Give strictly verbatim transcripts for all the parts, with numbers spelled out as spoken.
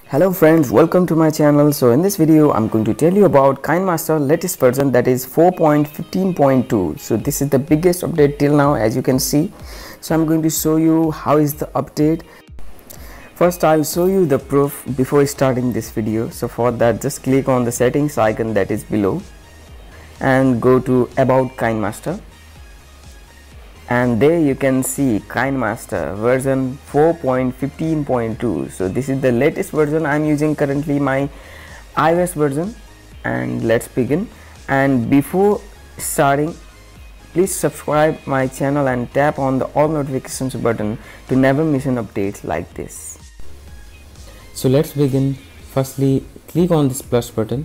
Hello friends, welcome to my channel. So in this video I'm going to tell you about KineMaster latest version, that is four point fifteen point two. So this is the biggest update till now, as you can see. So I'm going to show you how is the update. First I'll show you the proof before starting this video. So for that, just click on the settings icon that is below and go to about KineMaster, and there you can see KineMaster version four point fifteen point two. So this is the latest version. I'm using currently my iOS version, and let's begin. And before starting, please subscribe my channel and tap on the all notifications button to never miss an update like this. So let's begin. Firstly, click on this plus button.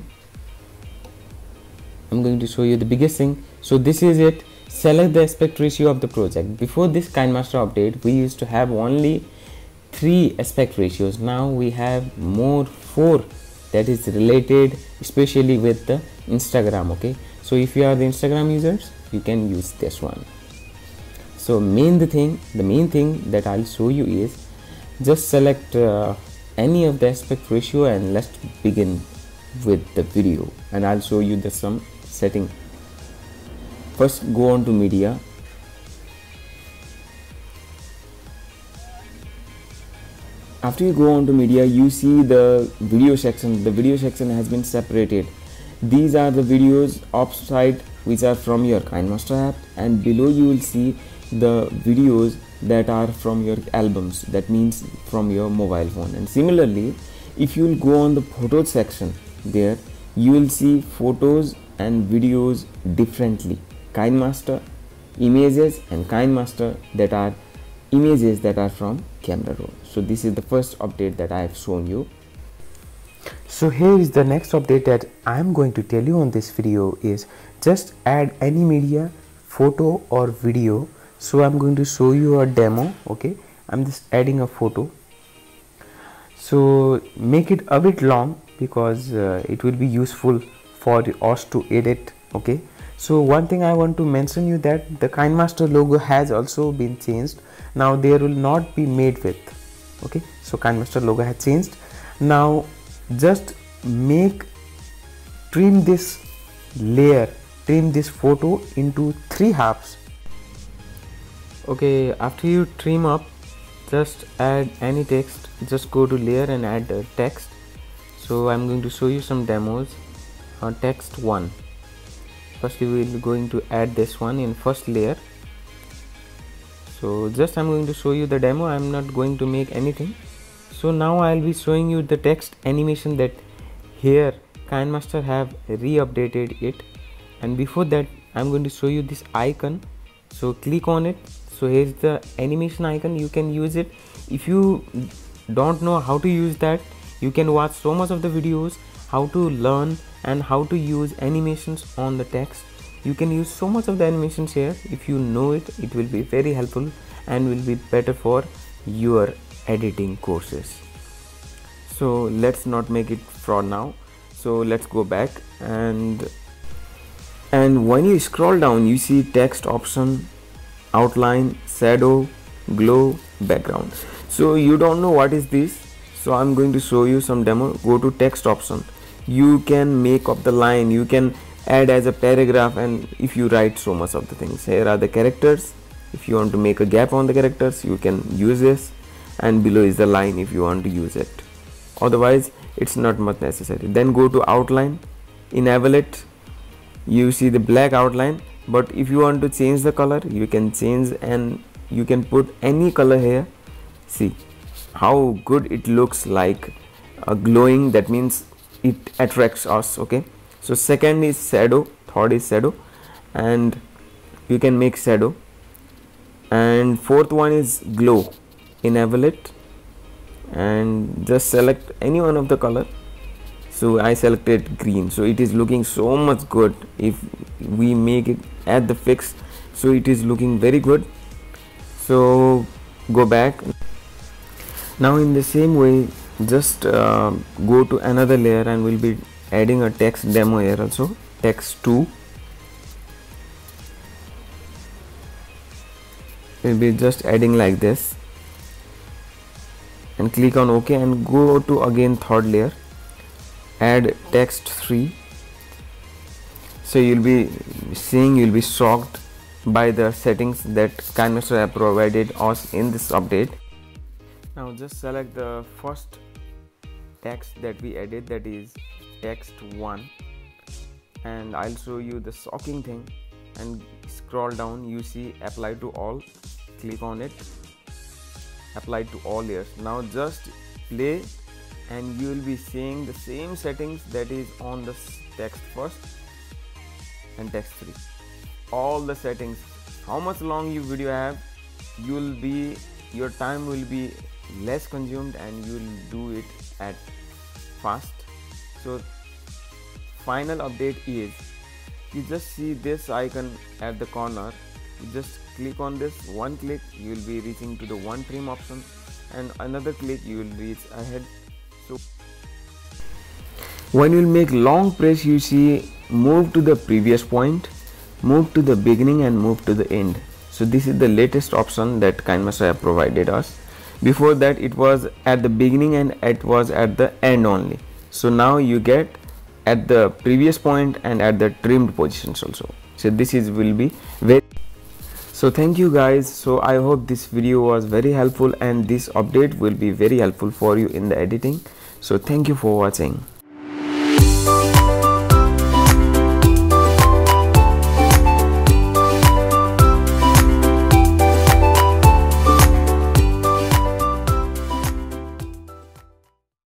I'm going to show you the biggest thing. So this is it. Select the aspect ratio of the project. Before this KineMaster update, we used to have only three aspect ratios. Now we have more four, that is related especially with the Instagram. Okay, so if you are the Instagram users, you can use this one. So main the thing the main thing that I'll show you is just select uh, any of the aspect ratio, and let's begin with the video, and I'll show you the some setting. First, go on to media. After you go on to media, you see the video section. The video section has been separated. These are the videos offside which are from your KineMaster app, and below you will see the videos that are from your albums, that means from your mobile phone. And similarly, if you will go on the photos section, there you will see photos and videos differently. KineMaster images and KineMaster that are images that are from camera roll. So this is the first update that I have shown you. So here is the next update that I am going to tell you on this video is just add any media, photo or video. So I'm going to show you a demo. Okay, I'm just adding a photo. So make it a bit long because uh, it will be useful for us to edit. Okay. So one thing I want to mention you that the KineMaster logo has also been changed. Now there will not be made with. Okay, so KineMaster logo has changed. Now just make trim this layer, trim this photo into three halves. Okay, after you trim up, just add any text. Just go to layer and add uh, text. So I'm going to show you some demos. Uh, text one. First we will going to add this one in first layer. So just I'm going to show you the demo. I'm not going to make anything. So now I'll be showing you the text animation that here KineMaster have re-updated it. And before that, I'm going to show you this icon. So click on it. So here's the animation icon. You can use it. If you don't know how to use that, you can watch so much of the videos how to learn and how to use animations on the text. You can use so much of the animations here. If you know it, it will be very helpful and will be better for your editing courses. So let's not make it fraud now. So let's go back, and and when you scroll down, you see text option, outline, shadow, glow, background. So you don't know what is this, so I'm going to show you some demo. Go to text option. You can make up the line, you can add as a paragraph, and if you write so much of the things. Here are the characters. If you want to make a gap on the characters, you can use this, and below is the line if you want to use it. Otherwise it's not much necessary. Then go to outline. Enable it. You see the black outline, but if you want to change the color, you can change and you can put any color here. See how good it looks, like a glowing, that means it attracts us. Okay, so second is shadow, third is shadow, and you can make shadow, and fourth one is glow. Enable it and just select any one of the color. So I selected green, so it is looking so much good. If we make it at the fix, so it is looking very good. So go back. Now in the same way, just uh, go to another layer, and we'll be adding a text demo here also. Text two. We'll be just adding like this. and click on OK and go to again third layer, add text three. So you'll be seeing, you'll be shocked by the settings that KineMaster have provided us in this update. Now just select the first text that we added, that is text one, and I'll show you the shocking thing. And scroll down, you see apply to all, click on it, apply to all layers. Now just play and you will be seeing the same settings that is on the text first and text three. All the settings, how much long you video have, you will be, your time will be less consumed and you will do it at fast. So final update is, you just see this icon at the corner, you just click on this, one click you will be reaching to the one trim option, and another click you will reach ahead. So when you will make long press, you see move to the previous point, move to the beginning and move to the end. So this is the latest option that KineMaster have provided us. Before that it was at the beginning and it was at the end only. So now you get at the previous point and at the trimmed positions also. So this is will be very, so thank you guys. So I hope this video was very helpful and this update will be very helpful for you in the editing. So thank you for watching.